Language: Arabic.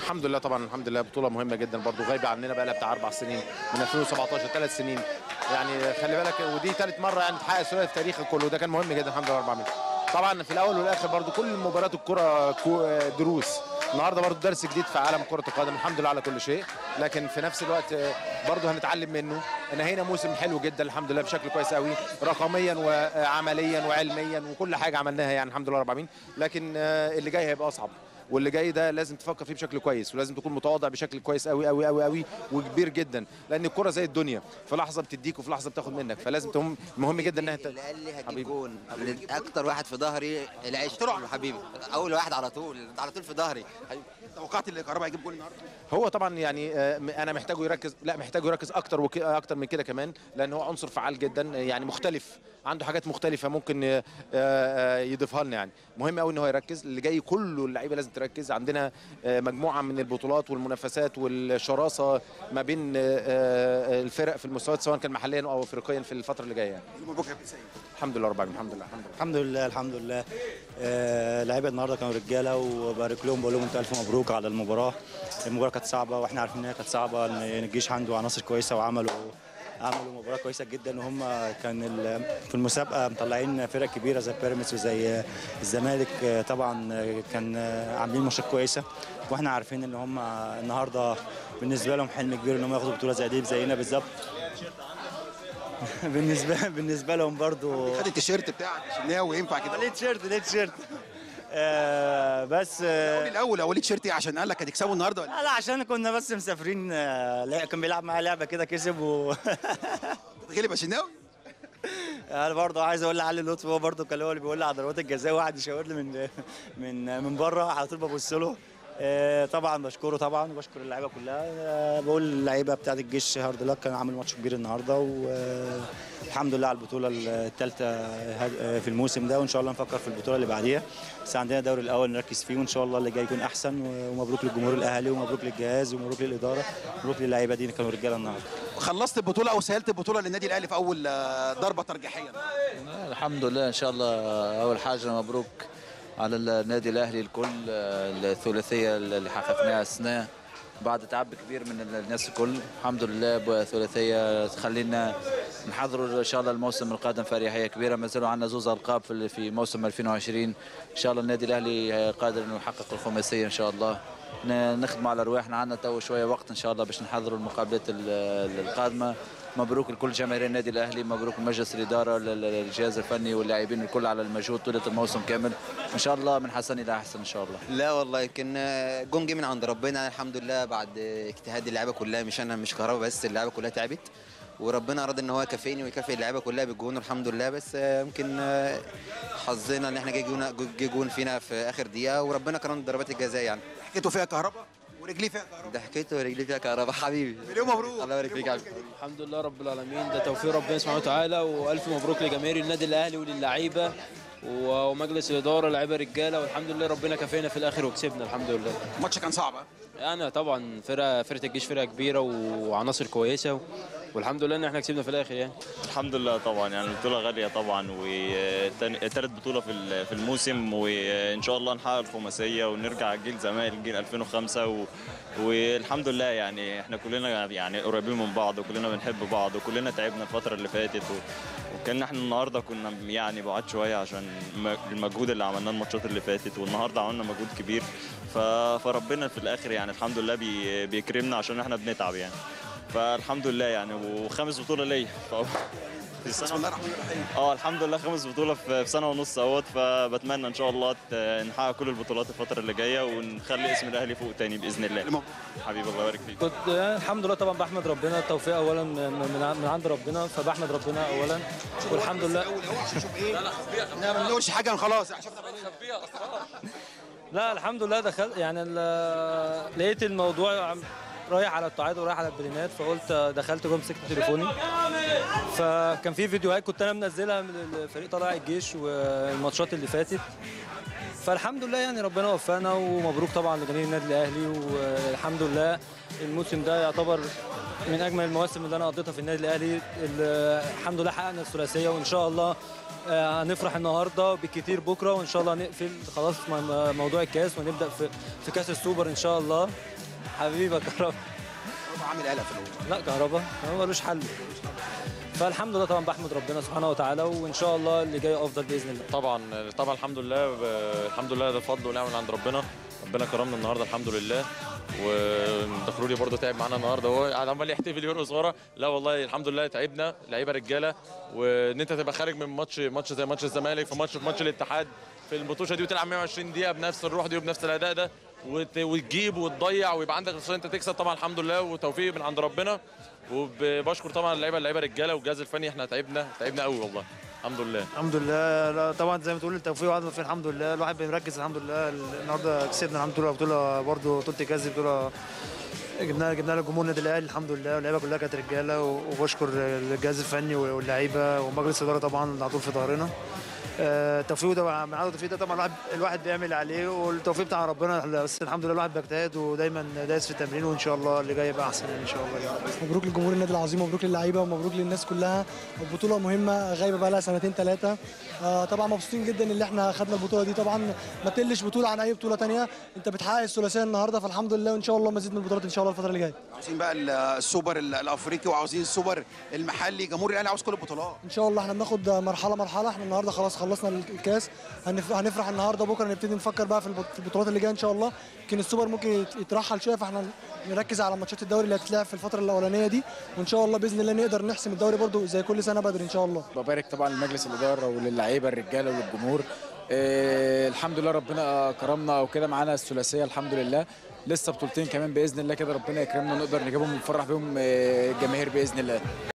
الحمد لله طبعا، الحمد لله بطوله مهمه جدا برضو، غايبه عننا بقى لها بتاع 4 سنين من 2017، 3 سنين يعني. خلي بالك ودي ثالث مره يعني تحقق الثلاثي في تاريخك كله، ده كان مهم جدا. الحمد لله 400. طبعا في الاول والاخر برضو كل مباريات الكره دروس. النهارده برضو درس جديد في عالم كره القدم، الحمد لله على كل شيء، لكن في نفس الوقت برضو هنتعلم منه. نهينا موسم حلو جدا الحمد لله بشكل كويس قوي، رقميا وعمليا وعلميا وكل حاجه عملناها يعني الحمد لله 400. لكن اللي جاي هيبقى اصعب، واللي جاي ده لازم تفكر فيه بشكل كويس، ولازم تكون متواضع بشكل كويس قوي قوي قوي قوي وكبير جدا، لان الكره زي الدنيا، في لحظه بتديك وفي لحظه بتاخد منك، فلازم تكون مهم جدا انها اللي قال لي هجيب جون اكتر واحد في ظهري العيش حبيبي، اول واحد على طول في ظهري. توقعت ان كهربا هيجيب جول النهارده؟ هو طبعا يعني انا محتاجه يركز، لا محتاجه يركز اكتر اكتر من كده كمان، لان هو عنصر فعال جدا يعني، مختلف، عنده حاجات مختلفه ممكن يضيفها لنا يعني. مهم قوي ان هو يركز، اللي جاي كله اللعيبه لازم تركز. عندنا مجموعه من البطولات والمنافسات والشراسه ما بين الفرق في المستويات سواء كان محليا او افريقيا في الفتره اللي جايه يعني. الحمد لله رب العالمين، الحمد لله الحمد لله الحمد لله. لعيبه النهارده كانوا رجاله، وبارك لهم بقول لهم انتوا الف مبروك على المباراه. المباراه كانت صعبه واحنا عارفين انها كانت صعبه، ان الجيش عنده عناصر كويسه وعملوا مباراه كويسه جدا، وهم كان في المسابقه مطلعين فرق كبيره زي بيراميدز وزي الزمالك. طبعا كان عاملين ماتشات كويسه، واحنا عارفين ان هم النهارده بالنسبه لهم حلم كبير ان هم ياخدوا بطوله زي دي زينا بالظبط. بالنسبه لهم برضو خد التيشيرت بتاعك شناوي ينفع كده؟ ليه تيشيرت بس الاول هو ليه تيشيرت ايه؟ عشان قال لك هتكسبوا النهارده ولا؟ لا عشان كنا بس مسافرين. كان بيلعب معايا لعبه كده كسب غلب يا شناوي. انا برضه عايز اقول لعلي لطفي، هو برضه كان هو اللي بيقول لي على ضربات الجزاء، وقعد يشاور لي من بره، على طول ببص له. طبعا بشكره طبعا، وبشكر اللعيبه كلها. بقول اللعيبه بتاعت الجيش هارد لك، كان عامل ماتش كبير النهارده، والحمد لله على البطوله الثالثه في الموسم ده، وان شاء الله نفكر في البطوله اللي بعديها. بس عندنا الدوري الاول نركز فيه، وان شاء الله اللي جاي يكون احسن. ومبروك للجمهور الاهلي، ومبروك للجهاز، ومبروك للاداره، مبروك للعيبه دي كانوا رجاله النهارده. خلصت البطوله او سهلت البطوله للنادي الاهلي في اول ضربه ترجيحيه؟ الحمد لله ان شاء الله. اول حاجه مبروك على النادي الاهلي الكل، الثلاثيه اللي حققناها السنه بعد تعب كبير من الناس الكل. الحمد لله بثلاثيه تخلينا نحضروا ان شاء الله الموسم القادم فريحيه كبيره. ما زالوا عندنا زوز القاب في موسم 2020، ان شاء الله النادي الاهلي قادر انه يحقق الخماسيه ان شاء الله. نخدم على رواحنا، عندنا تو شويه وقت ان شاء الله باش نحضروا المقابلات القادمه. مبروك لكل جماهير النادي الاهلي، مبروك لمجلس الاداره، للجهاز الفني واللاعبين الكل على المجهود طيله الموسم كامل. ان شاء الله من حسن الى احسن ان شاء الله. لا والله يمكن جون جه من عند ربنا الحمد لله، بعد اجتهاد اللعيبه كلها، مش انا مش كهربا بس، اللعيبه كلها تعبت، وربنا اراد ان هو يكافئني ويكافئ اللعيبه كلها بالجون الحمد لله. بس يمكن حظنا ان احنا جه جون فينا في اخر دقيقه، وربنا كرم ضربات الجزاء يعني. حكيته فيها كهربا ورجليه فيها كهربا. ضحكته ورجليه فيها كهربا حبيبي. مليون مبروك. الله يبارك فيك يا الحمد لله رب العالمين، ده توفيق ربنا سبحانه وتعالى، والف مبروك لجماهير النادي الاهلي وللعيبه ومجلس الاداره، لعيبه رجاله، والحمد لله ربنا كافئنا في الاخر وكسبنا الحمد لله. الماتش كان صعب يعني طبعا فرقه الجيش فرقه كبيره وعناصر كويسه، والحمد لله ان احنا كسبنا في الاخر يعني. الحمد لله طبعا، يعني البطوله غاليه طبعا، وثالث بطوله في الموسم، وان شاء الله نحقق الخماسيه ونرجع جيل زمان جيل 2005 والحمد لله يعني احنا كلنا يعني قريبين من بعض، وكلنا بنحب بعض، وكلنا تعبنا الفتره اللي فاتت، وكان احنا النهارده كنا يعني بعاد شويه عشان المجهود اللي عملناه الماتشات اللي فاتت، والنهارده عملنا مجهود كبير، فربنا في الاخر يعني الحمد لله بيكرمنا عشان احنا بنتعب يعني. فالحمد لله يعني، وخامس بطوله ليا بسم الله الرحمن الرحيم. الحمد لله خامس بطوله في سنه ونص اهوت، فبتمنى ان شاء الله نحقق كل البطولات الفتره اللي جايه، ونخلي اسم الاهلي فوق تاني باذن الله. حبيبي الله يبارك فيك. كنت الحمد لله طبعا بحمد ربنا، التوفيق اولا من عند ربنا، فبحمد ربنا اولا والحمد لله. عشان نشوف ايه؟ لا ما نقولش حاجه خلاص لا الحمد لله دخلت يعني لقيت الموضوع رايح على التعادل ورايح على البلينات، فقلت دخلت جوه مسكت تليفوني، فكان في فيديوهات كنت انا منزلها من الفريق طلائع الجيش والماتشات اللي فاتت، فالحمد لله يعني ربنا وفقنا، ومبروك طبعا لجماهير النادي الاهلي، والحمد لله الموسم ده يعتبر من اجمل المواسم اللي انا قضيتها في النادي الاهلي. الحمد لله حققنا الثلاثيه، وان شاء الله هنفرح النهارده بالكتير بكره، وان شاء الله نقفل خلاص موضوع الكاس ونبدا في كاس السوبر ان شاء الله. حبيبي يا كهربا. عامل قلق في الاول. لا كهربا ملوش حل. فالحمد لله طبعا بحمد ربنا سبحانه وتعالى، وان شاء الله اللي جاي افضل باذن الله. طبعا الحمد لله، الحمد لله ده فضل ونعمه من عند ربنا. ربنا كرمنا النهارده الحمد لله. ودخلولي برضه تعب معانا النهارده، هو قاعد عمال يحتفل يرقص ورا. لا والله الحمد لله تعبنا لعيبه رجاله، وان انت تبقى خارج من ماتش زي ماتش الزمالك في ماتش الاتحاد في البطوله دي وتلعب 120 دقيقه بنفس الروح دي وبنفس الاداء ده وتجيب وتضيع ويبقى عندك اصرار انت تكسب، طبعا الحمد لله وتوفيق من عند ربنا. وبشكر طبعا اللعيبه الرجاله والجهاز الفني، احنا تعبنا قوي والله. الحمد لله. الحمد لله. لا طبعا زي ما تقول التوفيق وعدنا في الحمد لله، الواحد بيركز الحمد لله. النهارده كسبنا الحمد لله بطوله، برضه بطوله الكاس، بطوله جبنا لجمهور النادي الاهلي الحمد لله، واللعيبه كلها كانت رجاله، وبشكر الجهاز الفني واللعيبه ومجلس الاداره طبعا على طول في ظهرنا. التوفيق ده مع التوفيق ده طبعا الواحد بيعمل عليه، والتوفيق بتاع ربنا، بس الحمد لله الواحد بيجتهد ودايما دايس في التمرين، وان شاء الله اللي جاي يبقى احسن يعني ان شاء الله يعني. مبروك لجمهور النادي العظيم، ومبروك للعيبه، ومبروك للناس كلها. البطوله مهمه غايبه بقى لها سنتين ثلاثه. طبعا مبسوطين جدا ان احنا خدنا البطوله دي. طبعا ما تقلش بطوله عن اي بطوله ثانيه، انت بتحقق الثلاثيه النهارده، فالحمد لله، وان شاء الله مزيد من البطولات ان شاء الله الفتره اللي جايه. عاوزين بقى السوبر الافريقي وعاوزين السوبر المحلي، جمهور الاهلي عاوز كل البطولات ان شاء الله. احنا بناخد مرحله. احنا النهارده خلاص خلصنا الكاس، هنفرح النهارده، بكره نبتدي نفكر بقى في البطولات اللي جايه ان شاء الله. يمكن السوبر ممكن يترحل شويه، فاحنا نركز على ماتشات الدوري اللي هتتلعب في الفتره الاولانيه دي، وان شاء الله باذن الله نقدر نحسم الدوري برده زي كل سنه بدري ان شاء الله. ببارك طبعا لمجلس الاداره وللعيبه الرجاله وللجمهور. الحمد لله ربنا كرمنا وكده، معانا الثلاثيه الحمد لله. لسه بطولتين كمان باذن الله كده ربنا يكرمنا ونقدر نجيبهم ونفرح بيهم الجماهير باذن الله.